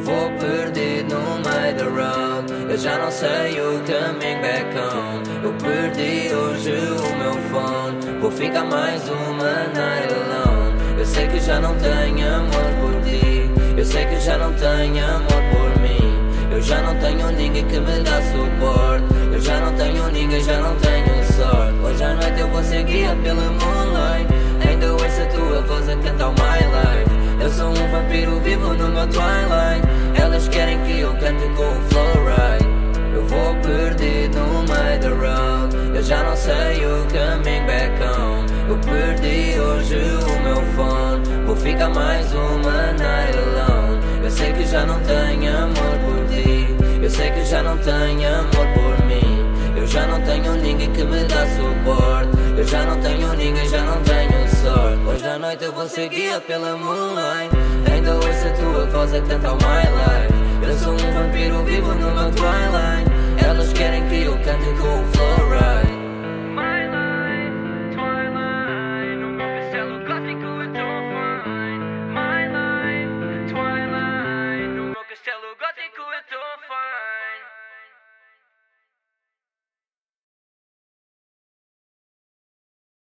vou perdido no meio da road. Eu já não sei o caminho back home. Eu perdi hoje o meu phone. Vou ficar mais uma night alone. Eu sei que já não tenho amor por ti. Eu sei que já não tenho amor por mim. Eu já não tenho ninguém que me dá suporte. Eu já não tenho ninguém, já não tenho sorte. Hoje à noite eu vou ser guia pela moonlight. Ainda ouço a tua voz a cantar my life. Eu sou um vampiro vivo no meu twilight. Elas querem que eu cante com o flow right. Eu vou perdido no meio da road. Eu já não sei o caminho back home. Eu perdi hoje o meu phone. Vou ficar mais uma night alone. Eu sei que já não tenho amor por ti. Eu sei que já não tenho amor por mim. Eu já não tenho ninguém que me dá suporte. Eu já não tenho ninguém, já não tenho sorte. Hoje à noite eu vou ser guia pela moonlight. Ainda ouço a tua voz a cantar my life. Eu sou um vampiro vivo no meu twilight. Elas querem que eu cante com o